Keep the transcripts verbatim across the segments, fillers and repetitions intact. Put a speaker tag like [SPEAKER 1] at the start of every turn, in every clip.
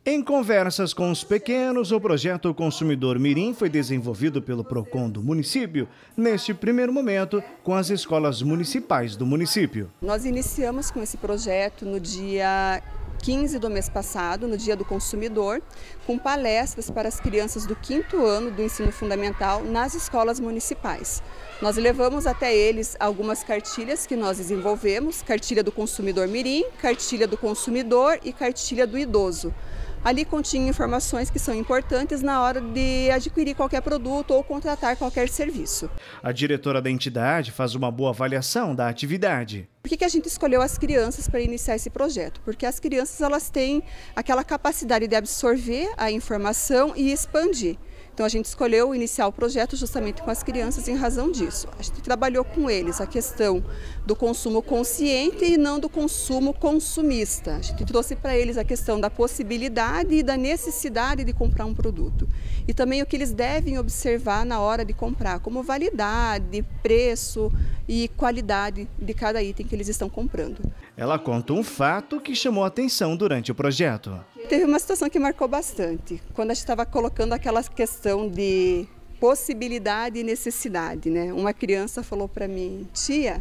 [SPEAKER 1] Em conversas com os pequenos, o projeto Consumidor Mirim foi desenvolvido pelo PROCON do município, neste primeiro momento, com as escolas municipais do município.
[SPEAKER 2] Nós iniciamos com esse projeto no dia quinze do mês passado, no Dia do Consumidor, com palestras para as crianças do quinto ano do ensino fundamental nas escolas municipais. Nós levamos até eles algumas cartilhas que nós desenvolvemos, cartilha do consumidor mirim, cartilha do consumidor e cartilha do idoso. Ali continha informações que são importantes na hora de adquirir qualquer produto ou contratar qualquer serviço.
[SPEAKER 1] A diretora da entidade faz uma boa avaliação da atividade.
[SPEAKER 2] Por que que a gente escolheu as crianças para iniciar esse projeto? Porque as crianças elas têm aquela capacidade de absorver a informação e expandir. Então a gente escolheu iniciar o projeto justamente com as crianças em razão disso. A gente trabalhou com eles a questão do consumo consciente e não do consumo consumista. A gente trouxe para eles a questão da possibilidade e da necessidade de comprar um produto. E também o que eles devem observar na hora de comprar, como validade, preço e qualidade de cada item que eles estão comprando.
[SPEAKER 1] Ela conta um fato que chamou a atenção durante o projeto.
[SPEAKER 2] Teve uma situação que marcou bastante, quando a gente estava colocando aquela questão de possibilidade e necessidade, né? Uma criança falou para mim, tia,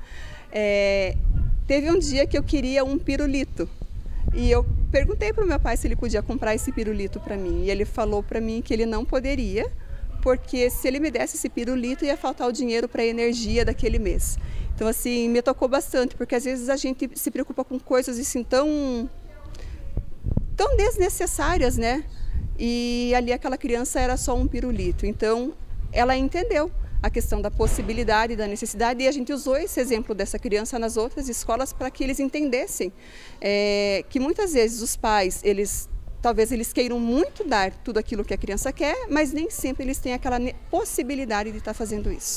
[SPEAKER 2] é, teve um dia que eu queria um pirulito. E eu perguntei para o meu pai se ele podia comprar esse pirulito para mim. E ele falou para mim que ele não poderia, porque se ele me desse esse pirulito ia faltar o dinheiro para a energia daquele mês. Então assim, me tocou bastante, porque às vezes a gente se preocupa com coisas assim tão... tão desnecessárias, né? E ali aquela criança era só um pirulito. Então, ela entendeu a questão da possibilidade e da necessidade e a gente usou esse exemplo dessa criança nas outras escolas para que eles entendessem é, que muitas vezes os pais, eles talvez eles queiram muito dar tudo aquilo que a criança quer, mas nem sempre eles têm aquela possibilidade de estar fazendo isso.